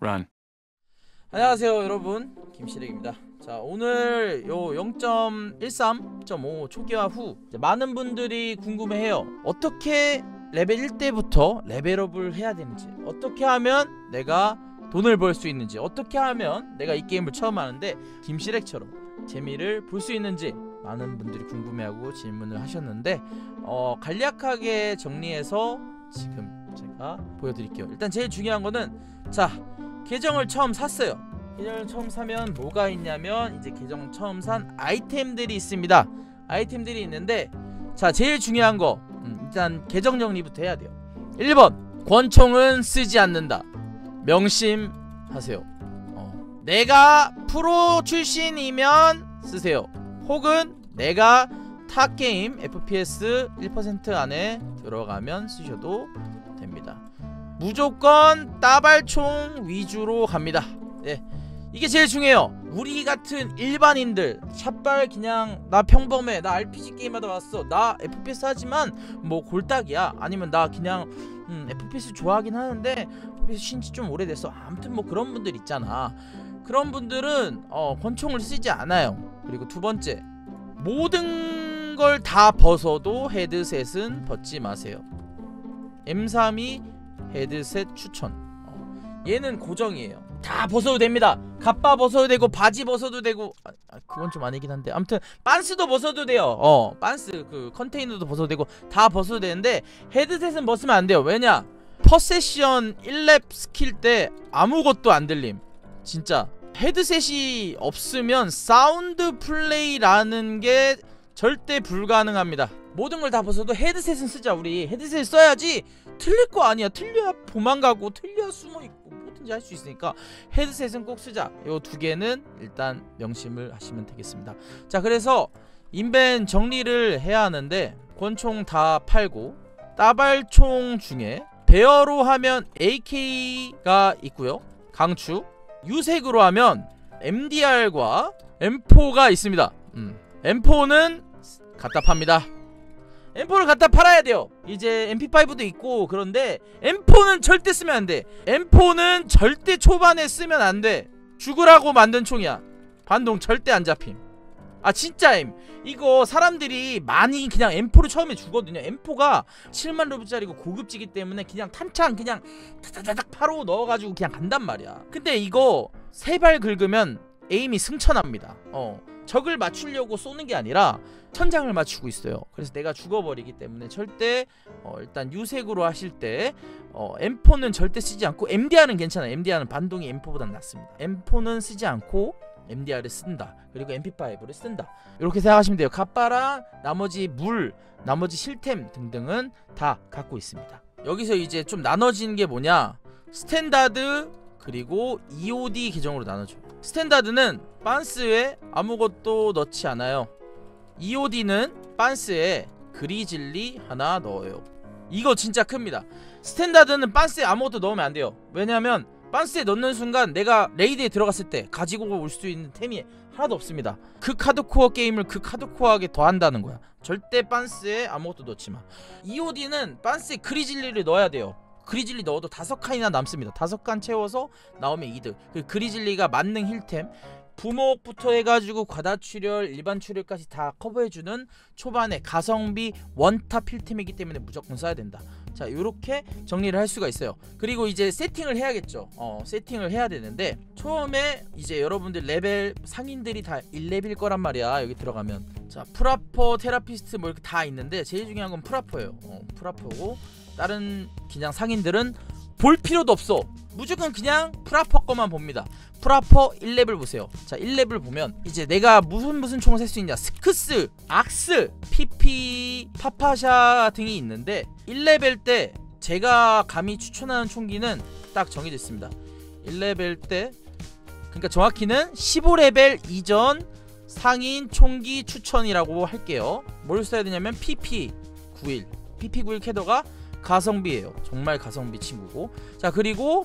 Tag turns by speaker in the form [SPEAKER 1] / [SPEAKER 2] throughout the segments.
[SPEAKER 1] Run.
[SPEAKER 2] 안녕하세요 여러분, 김시렉입니다. 자, 오늘 요 0.13.5 초기화 후 이제 많은 분들이 궁금해해요. 어떻게 레벨 1때부터 레벨업을 해야 되는지, 어떻게 하면 내가 돈을 벌 수 있는지, 어떻게 하면 내가 이 게임을 처음 하는데 김시렉처럼 재미를 볼 수 있는지 많은 분들이 궁금해하고 질문을 하셨는데, 간략하게 정리해서 지금 제가 보여드릴게요. 일단 제일 중요한 거는, 자, 계정을 처음 샀어요. 계정을 처음 사면 뭐가 있냐면, 이제 계정 처음 산 아이템들이 있습니다. 아이템들이 있는데, 자, 제일 중요한 거, 일단 계정 정리부터 해야 돼요. 1번, 권총은 쓰지 않는다. 명심하세요. 내가 프로 출신이면 쓰세요. 혹은 내가 탑게임 FPS 1% 안에 들어가면 쓰셔도 됩니다. 무조건 따발총 위주로 갑니다. 네, 이게 제일 중요해요. 우리 같은 일반인들, 샷발 그냥 나 평범해, 나 RPG 게임하다 왔어, 나 FPS 하지만 뭐 골딱이야, 아니면 나 그냥 FPS 좋아하긴 하는데 FPS 신지 좀 오래됐어, 아무튼 뭐 그런 분들 있잖아. 그런 분들은 권총을 쓰지 않아요. 그리고 두 번째, 모든 걸 다 벗어도 헤드셋은 벗지 마세요. M32 헤드셋 추천. 얘는 고정이에요. 다 벗어도 됩니다. 갑바 벗어도 되고 바지 벗어도 되고, 그건 좀 아니긴 한데, 아무튼 빤스도 벗어도 돼요. 빤스 그 컨테이너도 벗어도 되고 다 벗어도 되는데, 헤드셋은 벗으면 안 돼요. 왜냐? 퍼세션 1렙 스킬 때 아무것도 안 들림. 진짜 헤드셋이 없으면 사운드 플레이라는 게 절대 불가능합니다. 모든 걸 다 벗어도 헤드셋은 쓰자. 우리 헤드셋 써야지 틀릴 거 아니야. 틀려야 도망가고, 틀려야 숨어있고, 뭐든지 할 수 있으니까 헤드셋은 꼭 쓰자. 요 두 개는 일단 명심을 하시면 되겠습니다. 자, 그래서 인벤 정리를 해야 하는데, 권총 다 팔고, 따발총 중에 배어로 하면 AK가 있고요, 강추. 유색으로 하면 MDR과 M4가 있습니다. M4는 갖다 팝니다. M4를 갖다 팔아야 돼요. 이제 MP5도 있고 그런데 M4는 절대 쓰면 안 돼. M4는 절대 초반에 쓰면 안 돼. 죽으라고 만든 총이야. 반동 절대 안 잡힘. 아, 진짜임. 이거 사람들이 많이 그냥 M4를 처음에 주거든요. M4가 7만 루블짜리고 고급지기 때문에 그냥 탄창 그냥 타타타닥 바로 넣어가지고 그냥 간단 말이야. 근데 이거 3발 긁으면 에임이 승천합니다. 적을 맞추려고 쏘는 게 아니라 천장을 맞추고 있어요. 그래서 내가 죽어버리기 때문에 절대 일단 유색으로 하실 때 M4는 절대 쓰지 않고, MDR은 괜찮아요. MDR은 반동이 M4보다 낫습니다. M4는 쓰지 않고 MDR을 쓴다. 그리고 MP5를 쓴다. 이렇게 생각하시면 돼요. 갑바랑 나머지 물, 나머지 실템 등등은 다 갖고 있습니다. 여기서 이제 좀 나눠지는 게 뭐냐, 스탠다드 그리고 EOD 계정으로 나눠줘요. 스탠다드는 빤스에 아무것도 넣지 않아요. EOD는 빤스에 그리즐리 하나 넣어요. 이거 진짜 큽니다. 스탠다드는 빤스에 아무것도 넣으면 안 돼요. 왜냐면 빤스에 넣는 순간 내가 레이드에 들어갔을 때 가지고 올 수 있는 템이 하나도 없습니다. 그 카드코어 게임을 그 카드코어하게 더 한다는 거야. 절대 빤스에 아무것도 넣지 마. EOD는 빤스에 그리즐리를 넣어야 돼요. 그리즐리 넣어도 5칸이나 남습니다. 5칸 채워서 나오면 이득. 그 그리즐리가 만능 힐템, 부목부터 해가지고 과다출혈, 일반 출혈까지 다 커버해주는 초반에 가성비 원탑 힐템이기 때문에 무조건 써야 된다. 자, 요렇게 정리를 할 수가 있어요. 그리고 이제 세팅을 해야겠죠. 세팅을 해야 되는데, 처음에 이제 여러분들 레벨 상인들이 다 1렙일 거란 말이야. 여기 들어가면 자, 프라퍼, 테라피스트 뭐 이렇게 다 있는데 제일 중요한 건 프라퍼예요. 프라퍼고, 다른 그냥 상인들은 볼 필요도 없어. 무조건 그냥 프라퍼 거만 봅니다. 프라퍼 1렙을 보세요. 자, 1렙을 보면 이제 내가 무슨 총을 살 수 있냐, 스크스, 악스, PP, 파파샤 등이 있는데, 1레벨 때 제가 감히 추천하는 총기는 딱 정해졌습니다. 1레벨 때, 그러니까 정확히는 15레벨 이전 상인 총기 추천이라고 할게요. 뭘 써야 되냐면 PP91, PP91 캐더가 가성비예요. 정말 가성비 친구고. 자, 그리고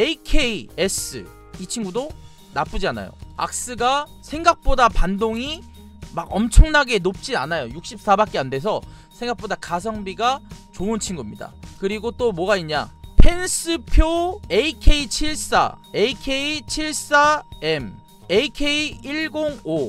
[SPEAKER 2] AKS, 이 친구도 나쁘지 않아요. 악스가 생각보다 반동이 막 엄청나게 높지 않아요. 64밖에 안 돼서 생각보다 가성비가 좋은 친구입니다. 그리고 또 뭐가 있냐, 펜스표 AK74, AK74M, AK105,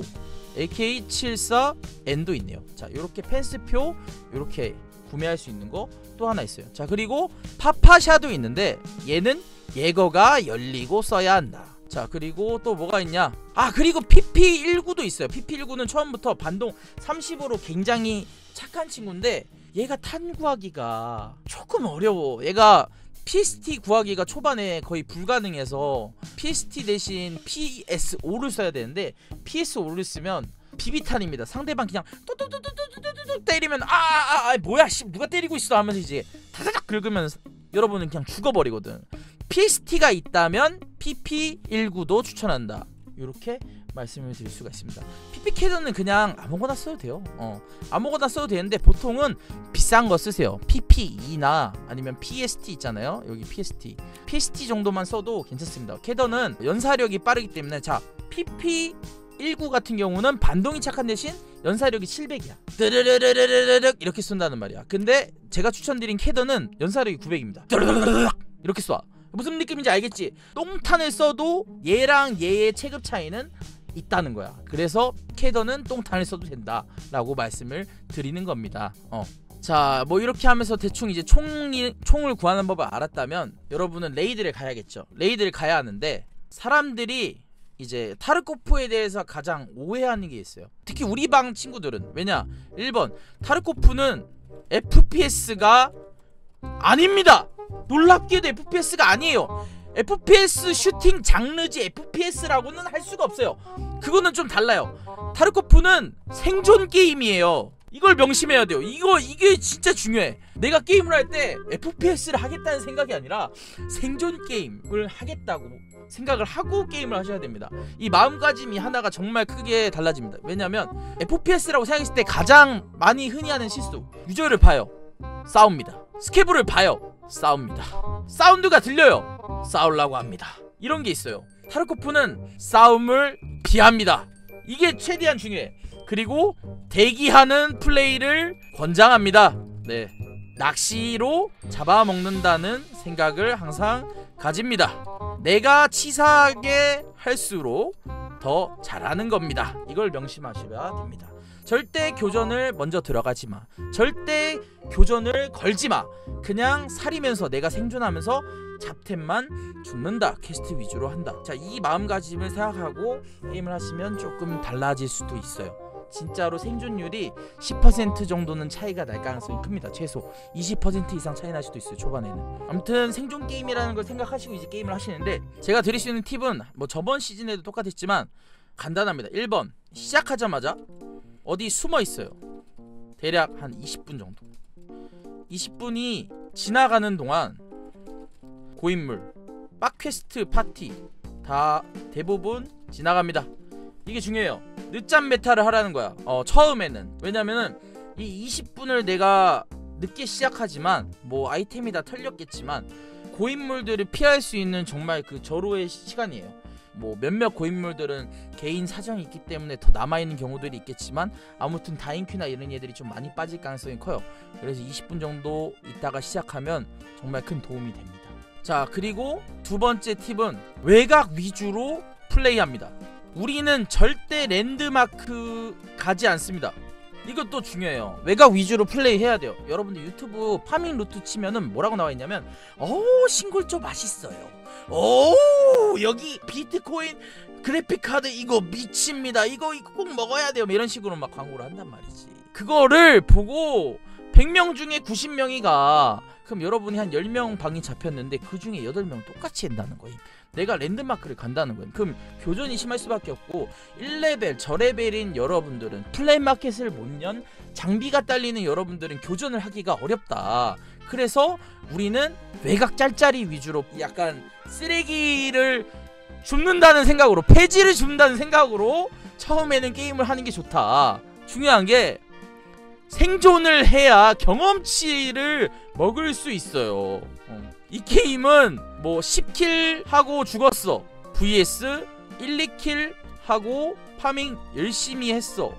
[SPEAKER 2] AK74N도 있네요. 자, 요렇게 펜스표 요렇게 구매할 수 있는 거 또 하나 있어요. 자, 그리고 파파샤도 있는데 얘는 예거가 열리고 써야 한다. 자, 그리고 또 뭐가 있냐, 아 그리고 PP19도 있어요. PP19는 처음부터 반동 30으로 굉장히 착한 친구인데 얘가 탄 구하기가 조금 어려워. 얘가 PST 구하기가 초반에 거의 불가능해서 PST 대신 PS5를 써야 되는데 PS5를 쓰면 비비탄입니다. 상대방 그냥 뚜뚜뚜뚜뚜뚜뚜 때리면 뭐야 씨 누가 때리고 있어 하면서 이제 다다닥 긁으면 여러분은 그냥 죽어버리거든. PST가 있다면 PP19도 추천한다. 이렇게 말씀을 드릴 수가 있습니다. PP 캐논은 그냥 아무거나 써도 돼요. 아무거나 써도 되는데 보통은 비싼 거 쓰세요. PP2나 아니면 PST 있잖아요. 여기 PST 정도만 써도 괜찮습니다. 캐논은 연사력이 빠르기 때문에. 자, PP19 같은 경우는 반동이 착한 대신 연사력이 700이야. 뜨르르르르르륵 이렇게 쏜다는 말이야. 근데 제가 추천드린 캐논은 연사력이 900입니다. 이렇게 쏴. 무슨 느낌인지 알겠지? 똥탄을 써도 얘랑 얘의 체급 차이는 있다는 거야. 그래서 캐논은 똥탄을 써도 된다 라고 말씀을 드리는 겁니다. 자, 뭐 이렇게 하면서 대충 이제 총을 구하는 법을 알았다면 여러분은 레이드를 가야겠죠. 레이드를 가야 하는데 사람들이 이제 타르코프에 대해서 가장 오해하는 게 있어요. 특히 우리 방 친구들은. 왜냐? 1번 타르코프는 FPS가 아닙니다. 놀랍게도 FPS가 아니에요. FPS 슈팅 장르지 FPS라고는 할 수가 없어요. 그거는 좀 달라요. 타르코프는 생존 게임이에요. 이걸 명심해야 돼요. 이게 진짜 중요해. 내가 게임을 할 때 FPS를 하겠다는 생각이 아니라 생존 게임을 하겠다고 생각을 하고 게임을 하셔야 됩니다. 이 마음가짐이 하나가 정말 크게 달라집니다. 왜냐면 FPS라고 생각했을 때 가장 많이 흔히 하는 실수, 유저를 봐요, 싸웁니다. 스케브를 봐요, 싸웁니다. 사운드가 들려요, 싸우려고 합니다. 이런 게 있어요. 타르코프는 싸움을 피합니다. 이게 최대한 중요해. 그리고 대기하는 플레이를 권장합니다. 네, 낚시로 잡아먹는다는 생각을 항상 가집니다. 내가 치사하게 할수록 더 잘하는 겁니다. 이걸 명심하셔야 됩니다. 절대 교전을 먼저 들어가지마. 절대 교전을 걸지마. 그냥 살이면서 내가 생존하면서 잡템만 죽는다. 퀘스트 위주로 한다. 자, 이 마음가짐을 생각하고 게임을 하시면 조금 달라질 수도 있어요. 진짜로 생존율이 10% 정도는 차이가 날 가능성이 큽니다. 최소 20% 이상 차이 날 수도 있어요, 초반에는. 아무튼 생존 게임이라는 걸 생각하시고 이제 게임을 하시는데, 제가 드릴 수 있는 팁은 뭐 저번 시즌에도 똑같았지만 간단합니다. 1번, 시작하자마자 어디 숨어 있어요. 대략 한 20분 정도. 20분이 지나가는 동안 고인물, 빡퀘스트 파티 다 대부분 지나갑니다. 이게 중요해요. 늦잠 메타를 하라는 거야. 처음에는. 왜냐면은 이 20분을 내가 늦게 시작하지만 뭐 아이템이 다 털렸겠지만 고인물들을 피할 수 있는 정말 그 절호의 시간이에요. 뭐 몇몇 고인물들은 개인 사정이 있기 때문에 더 남아있는 경우들이 있겠지만 아무튼 다인큐나 이런 애들이 좀 많이 빠질 가능성이 커요. 그래서 20분 정도 있다가 시작하면 정말 큰 도움이 됩니다. 자, 그리고 두 번째 팁은 외곽 위주로 플레이합니다. 우리는 절대 랜드마크 가지 않습니다. 이것도 중요해요. 외곽 위주로 플레이해야 돼요. 여러분들 유튜브 파밍 루트 치면은 뭐라고 나와있냐면 싱글조 맛있어요. 여기 비트코인 그래픽카드 이거 미칩니다. 이거 꼭 먹어야 돼요. 이런 식으로 막 광고를 한단 말이지. 그거를 보고 100명 중에 90명이 가. 그럼 여러분이 한 10명 방이 잡혔는데 그 중에 8명 똑같이 한다는 거임. 내가 랜드마크를 간다는 거임. 그럼 교전이 심할 수밖에 없고 1레벨, 저레벨인 여러분들은 플레이마켓을 못 연 장비가 딸리는 여러분들은 교전을 하기가 어렵다. 그래서 우리는 외곽 짤짤이 위주로 약간 쓰레기를 줍는다는 생각으로, 폐지를 줍는다는 생각으로 처음에는 게임을 하는 게 좋다. 중요한 게 생존을 해야 경험치를 먹을 수 있어요. 이 게임은 뭐 10킬 하고 죽었어 vs 1, 2킬 하고 파밍 열심히 했어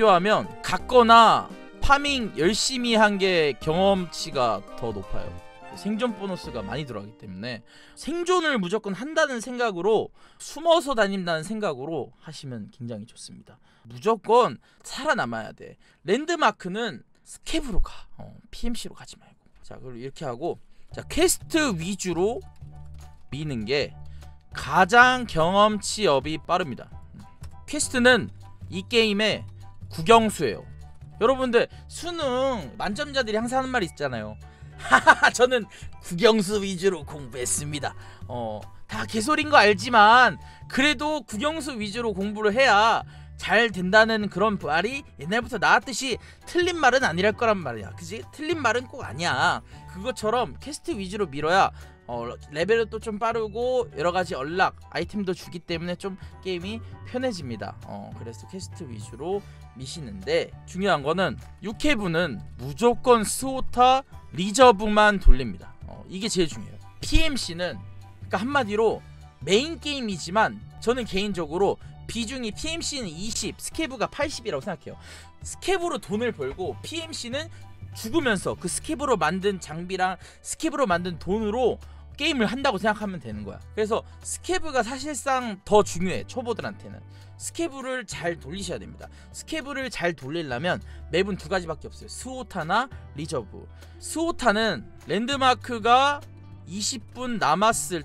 [SPEAKER 2] 비교하면 같거나 파밍 열심히 한 게 경험치가 더 높아요. 생존 보너스가 많이 들어가기 때문에 생존을 무조건 한다는 생각으로, 숨어서 다닌다는 생각으로 하시면 굉장히 좋습니다. 무조건 살아남아야 돼. 랜드마크는 스캡으로 가. PMC로 가지 말고. 자, 그리고 이렇게 하고, 자, 퀘스트 위주로 미는 게 가장 경험치 업이 빠릅니다. 퀘스트는 이 게임의 국영수예요. 여러분들 수능 만점자들이 항상 하는 말이 있잖아요. 하하하, 저는 국영수 위주로 공부했습니다. 다 개소리인 거 알지만 그래도 국영수 위주로 공부를 해야 잘 된다는 그런 말이 옛날부터 나왔듯이 틀린 말은 아니랄 거란 말이야. 그지? 틀린 말은 꼭 아니야. 그것처럼 퀘스트 위주로 밀어야 레벨도 좀 빠르고 여러가지 연락 아이템도 주기 때문에 좀 게임이 편해집니다. 그래서 퀘스트 위주로 미시는데, 중요한 거는 유캐브는 무조건 스오타 리저브만 돌립니다. 이게 제일 중요해요. PMC는 그러니까 한마디로 메인 게임이지만 저는 개인적으로 비중이 PMC는 20, 스케브가 80이라고 생각해요. 스케브로 돈을 벌고 PMC는 죽으면서 그 스케브로 만든 장비랑 스케브로 만든 돈으로 게임을 한다고 생각하면 되는 거야. 그래서 스케브가 사실상 더 중요해. 초보들한테는 스케브를 잘 돌리셔야 됩니다. 스케브를 잘 돌리려면 맵은 두 가지밖에 없어요. 스오타나 리저브. 스오타는 랜드마크가 20분 남았을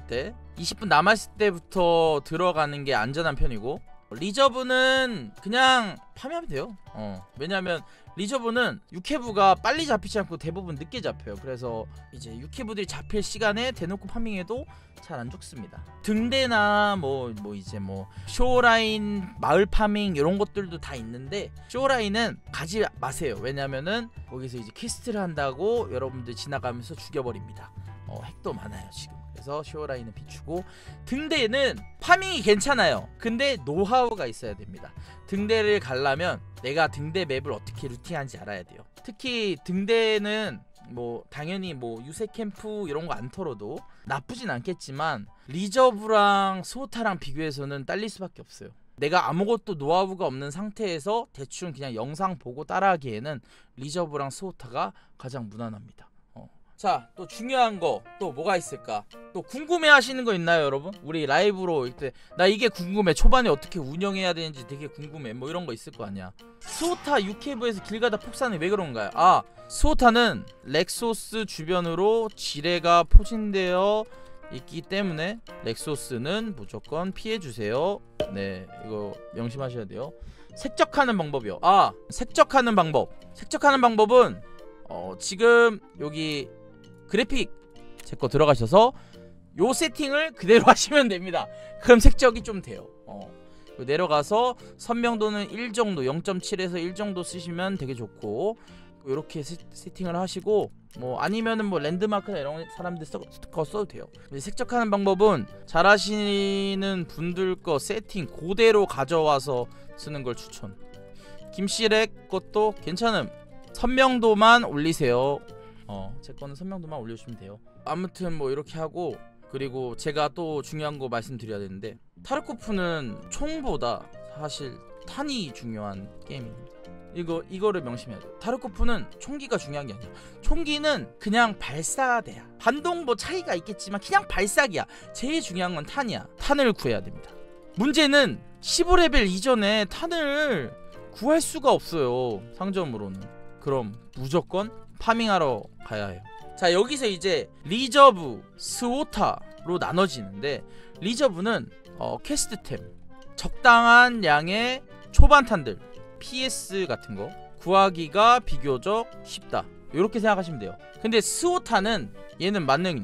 [SPEAKER 2] 때부터 들어가는 게 안전한 편이고, 리저브는 그냥 파밍하면 돼요. 왜냐면 리저브는 유캐브가 빨리 잡히지 않고 대부분 늦게 잡혀요. 그래서 이제 유캐브들이 잡힐 시간에 대놓고 파밍해도 잘 안 죽습니다. 등대나 이제 쇼라인 마을 파밍 이런 것들도 다 있는데, 쇼라인은 가지 마세요. 왜냐면은 거기서 이제 퀘스트를 한다고 여러분들 지나가면서 죽여버립니다. 핵도 많아요 지금. 그래서 쇼라인은 비추고, 등대는 파밍이 괜찮아요. 근데 노하우가 있어야 됩니다. 등대를 가려면 내가 등대 맵을 어떻게 루팅하는지 알아야 돼요. 특히 등대는 당연히 유세 캠프 이런 거 안 털어도 나쁘진 않겠지만 리저브랑 스오타랑 비교해서는 딸릴 수밖에 없어요. 내가 아무것도 노하우가 없는 상태에서 대충 그냥 영상 보고 따라하기에는 리저브랑 스오타가 가장 무난합니다. 자, 또 중요한 거 또 뭐가 있을까? 또 궁금해 하시는 거 있나요, 여러분? 우리 라이브로 이때 나 이게 궁금해, 초반에 어떻게 운영해야 되는지 되게 궁금해, 이런 거 있을 거 아니야. 스오타 유캐브에서 길 가다 폭사는 왜 그런가요? 스오타는 렉소스 주변으로 지뢰가 포진되어 있기 때문에 렉소스는 무조건 피해주세요. 네, 이거 명심하셔야 돼요. 색적하는 방법이요. 색적하는 방법은 지금 여기 그래픽 제 거 들어가셔서 요 세팅을 그대로 하시면 됩니다. 그럼 색적이 좀 돼요. 내려가서 선명도는 1 정도, 0.7에서 1 정도 쓰시면 되게 좋고, 이렇게 세팅을 하시고, 아니면은 랜드마크나 이런 사람들 거 써도 돼요. 색적하는 방법은 잘하시는 분들 거 세팅 그대로 가져와서 쓰는 걸 추천. 김씨렉 것도 괜찮음. 선명도만 올리세요. 제 거는 선명도만 올려주시면 돼요. 아무튼 이렇게 하고, 그리고 제가 또 중요한 거 말씀드려야 되는데, 타르코프는 총보다 사실 탄이 중요한 게임입니다. 이거를 명심해야 돼요. 타르코프는 총기가 중요한 게 아니야. 총기는 그냥 발사대야. 반동 차이가 있겠지만 그냥 발사기야. 제일 중요한 건 탄이야. 탄을 구해야 됩니다. 문제는 15레벨 이전에 탄을 구할 수가 없어요, 상점으로는. 그럼 무조건 파밍하러 가야 해요. 자, 여기서 이제 리저브, 스오타로 나눠지는데, 리저브는 퀘스트템, 적당한 양의 초반탄들, PS 같은 거 구하기가 비교적 쉽다, 이렇게 생각하시면 돼요. 근데 스오타는 얘는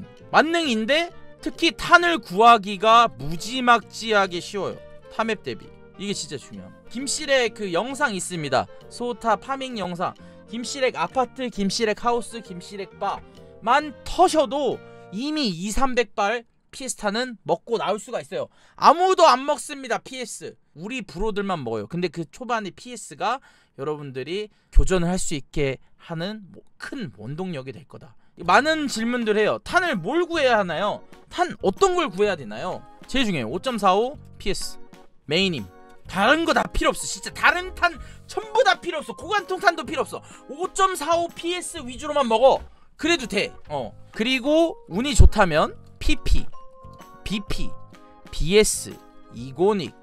[SPEAKER 2] 만능인데 특히 탄을 구하기가 무지막지하게 쉬워요. 타맵 대비. 이게 진짜 중요함. 김씨렉 그 영상 있습니다. 스오타 파밍 영상. 김씨렉 아파트, 김씨렉 하우스, 김씨렉 바만 터셔도 이미 200~300발 피에스타는 먹고 나올 수가 있어요. 아무도 안 먹습니다. PS 우리 브로들만 먹어요. 근데 그 초반에 PS가 여러분들이 교전을 할 수 있게 하는 큰 원동력이 될 거다. 많은 질문들 해요. 탄을 뭘 구해야 하나요? 탄 어떤 걸 구해야 되나요? 제일 중요해요. 5.45 PS 메인임. 다른 거 다 필요 없어. 진짜 다른 탄 전부 다 필요 없어. 고관통탄도 필요 없어. 5.45 PS 위주로만 먹어. 그래도 돼. 그리고 운이 좋다면 PP, BP, BS, 이고닉,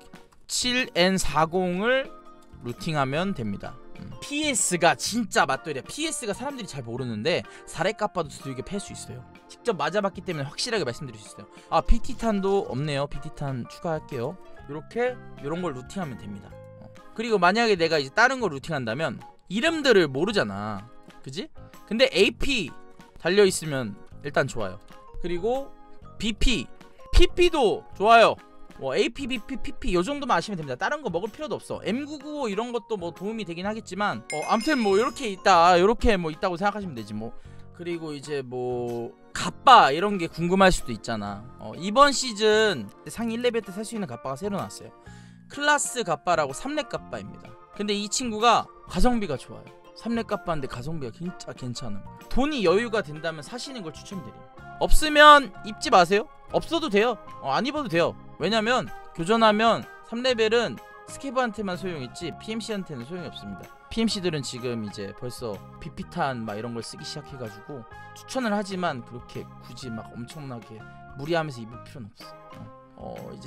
[SPEAKER 2] 7N40을 루팅하면 됩니다. PS가 진짜 맛돌이야. PS가 사람들이 잘 모르는데 사례 깎아도 두들겨 팰 수 있어요. 직접 맞아봤기 때문에 확실하게 말씀드릴 수 있어요. 아, PT탄도 없네요. PT탄 추가할게요. 요런 걸 루팅하면 됩니다. 그리고 만약에 내가 이제 다른 걸 루팅한다면 이름들을 모르잖아, 그지? 근데 AP 달려있으면 일단 좋아요. 그리고 BP, PP도 좋아요. AP, BP, PP 요 정도만 아시면 됩니다. 다른 거 먹을 필요도 없어. M995 이런 것도 뭐 도움이 되긴 하겠지만 아무튼 뭐 이렇게 있다, 이렇게 뭐 있다고 생각하시면 되지 뭐. 그리고 이제 뭐 갑바 이런 게 궁금할 수도 있잖아. 이번 시즌 상위 1레벨 때 살 수 있는 갑바가 새로 나왔어요. 클라스 갑바라고 3렙 갑바입니다. 근데 이 친구가 가성비가 좋아요. 3렙 갑바인데 가성비가 진짜 괜찮음. 돈이 여유가 된다면 사시는 걸 추천드려요. 없으면 입지 마세요. 없어도 돼요. 안 입어도 돼요. 왜냐면 교전하면 3레벨은 스케브한테만 소용있지 PMC한테는 소용이 없습니다. PMC들은 지금 이제 벌써 BP탄 막 이런 걸 쓰기 시작해가지고 추천을 하지만 그렇게 굳이 막 엄청나게 무리하면서 입을 필요는 없어. 이제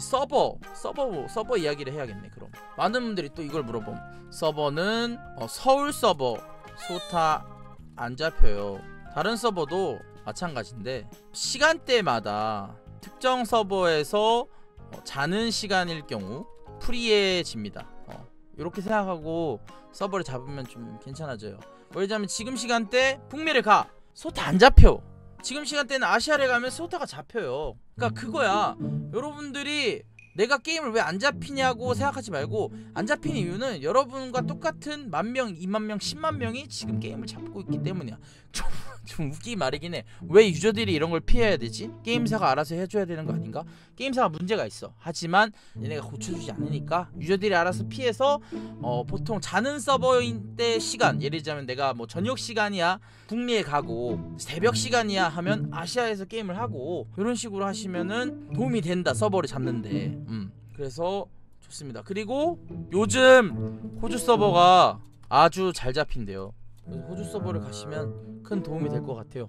[SPEAKER 2] 서버 이야기를 해야겠네. 그럼 많은 분들이 또 이걸 물어봄. 서버는 서울 서버 소타 안 잡혀요. 다른 서버도 마찬가지인데 시간대마다 특정 서버에서 자는 시간일 경우 프리해집니다. 이렇게 생각하고 서버를 잡으면 좀 괜찮아져요. 왜냐면 지금 시간대 북미를 가 소타 안 잡혀. 지금 시간대는 아시아를 가면 소타가 잡혀요. 그러니까 그거야. 여러분들이 내가 게임을 왜 안 잡히냐고 생각하지 말고, 안 잡히는 이유는 여러분과 똑같은 10,000명, 20,000명, 100,000명이 지금 게임을 잡고 있기 때문이야. 좀 웃기기 말이긴 해. 왜 유저들이 이런 걸 피해야 되지? 게임사가 알아서 해줘야 되는 거 아닌가? 게임사가 문제가 있어. 하지만 얘네가 고쳐주지 않으니까 유저들이 알아서 피해서 보통 자는 서버인 때 시간, 예를 들자면 내가 뭐 저녁 시간이야 북미에 가고 새벽 시간이야 하면 아시아에서 게임을 하고, 이런 식으로 하시면은 도움이 된다, 서버를 잡는데. 그래서 좋습니다. 그리고 요즘 호주 서버가 아주 잘 잡힌대요. 그래서 호주 서버를 가시면 큰 도움이 될 것 같아요.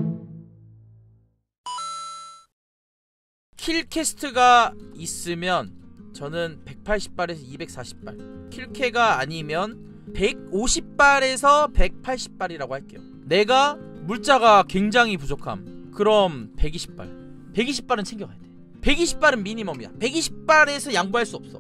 [SPEAKER 2] 킬캐스트가 있으면 저는 180발에서 240발, 킬캐가 아니면 150발에서 180발이라고 할게요. 내가 물자가 굉장히 부족함, 그럼 120발 120발은 챙겨가야 돼. 120발은 미니멈이야. 120발에서 양보할 수 없어.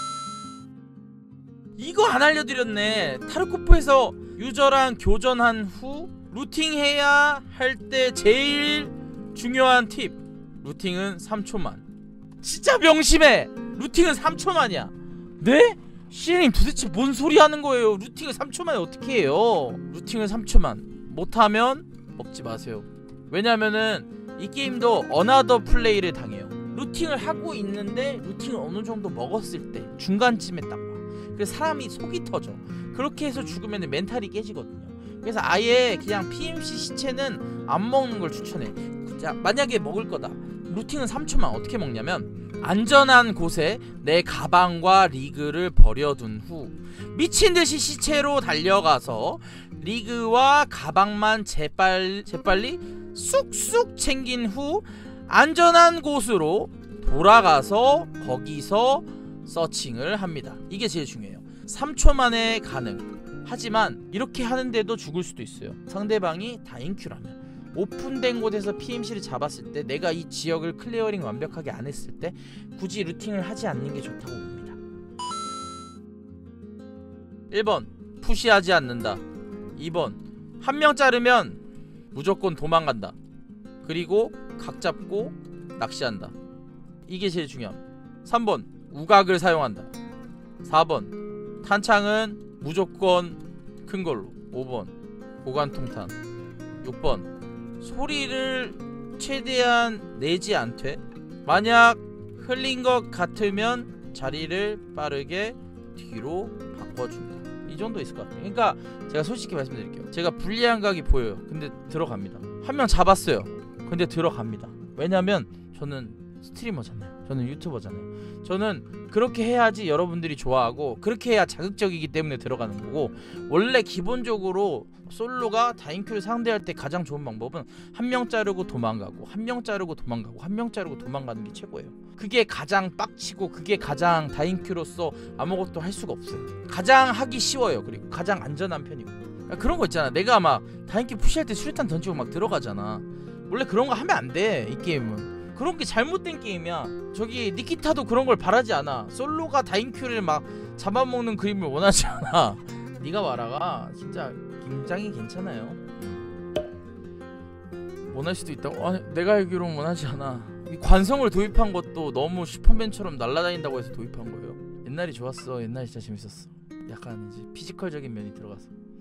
[SPEAKER 2] 이거 안 알려드렸네. 타르코프에서 유저랑 교전한 후 루팅해야 할 때 제일 중요한 팁. 루팅은 3초만. 진짜 명심해. 루팅은 3초만이야. 네? 시에님 도대체 뭔 소리 하는 거예요? 루팅을 3초만에 어떻게 해요? 루팅을 3초만 못하면 먹지 마세요. 왜냐면은 이 게임도 어나더 플레이를 당해요. 루팅을 하고 있는데 루팅을 어느 정도 먹었을 때 중간쯤에 딱 와. 그래서 사람이 속이 터져. 그렇게 해서 죽으면 멘탈이 깨지거든요. 그래서 아예 그냥 PMC 시체는 안 먹는 걸 추천해. 자, 만약에 먹을 거다, 루팅은 3초만. 어떻게 먹냐면 안전한 곳에 내 가방과 리그를 버려둔 후 미친듯이 시체로 달려가서 리그와 가방만 재빨리 쑥쑥 챙긴 후 안전한 곳으로 돌아가서 거기서 서칭을 합니다. 이게 제일 중요해요. 3초 만에 가능. 하지만 이렇게 하는데도 죽을 수도 있어요. 상대방이 다인큐라면. 오픈된 곳에서 PMC를 잡았을 때, 내가 이 지역을 클리어링 완벽하게 안 했을 때 굳이 루팅을 하지 않는 게 좋다고 봅니다. 1번 푸시하지 않는다. 2번 한 명 자르면 무조건 도망간다. 그리고 각 잡고 낚시한다. 이게 제일 중요함. 3번 우각을 사용한다. 4번 탄창은 무조건 큰 걸로. 5번 보관통탄. 6번 소리를 최대한 내지 않되, 만약 흘린 것 같으면 자리를 빠르게 뒤로 바꿔준다. 이 정도 있을 것 같아요. 그러니까 제가 솔직히 말씀드릴게요. 제가 불리한 각이 보여요. 근데 들어갑니다. 한 명 잡았어요. 근데 들어갑니다. 왜냐면 저는 스트리머잖아요. 저는 유튜버잖아요. 저는 그렇게 해야지 여러분들이 좋아하고 그렇게 해야 자극적이기 때문에 들어가는 거고, 원래 기본적으로 솔로가 다인큐를 상대할 때 가장 좋은 방법은 한 명 자르고 도망가고 한 명 자르고 도망가고 한 명 자르고 도망가는 게 최고예요. 그게 가장 빡치고 그게 가장 다인큐로서 아무것도 할 수가 없어요. 가장 하기 쉬워요. 그리고 가장 안전한 편이고. 그런 거 있잖아. 내가 막 다인큐 푸시할 때 수류탄 던지고 막 들어가잖아. 원래 그런 거 하면 안 돼. 이 게임은 그런 게 잘못된 게임이야. 저기 니키타도 그런 걸 바라지 않아. 솔로가 다인큐를 막 잡아먹는 그림을 원하지 않아. 네가 와라가 진짜 굉장히 괜찮아요. 원할 수도 있다고? 아니, 내가 알기로는 원하지 않아. 이 관성을 도입한 것도 너무 슈퍼맨처럼 날아다닌다고 해서 도입한 거예요. 옛날이 좋았어. 옛날이 진짜 재밌었어. 약간 이제 피지컬적인 면이 들어갔어.